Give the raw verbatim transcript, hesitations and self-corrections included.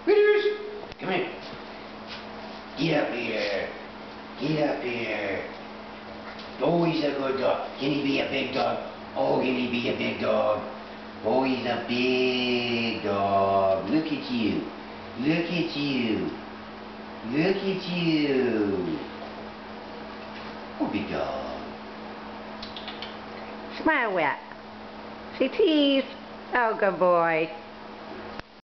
Critters, come here. Get up here. Get up here. Oh, he's a good dog. Can he be a big dog? Oh, can he be a big dog? Oh, he's a big dog. Look at you. Look at you. Look at you. Oh, big dog. Smile wet. Say cheese. Oh, good boy.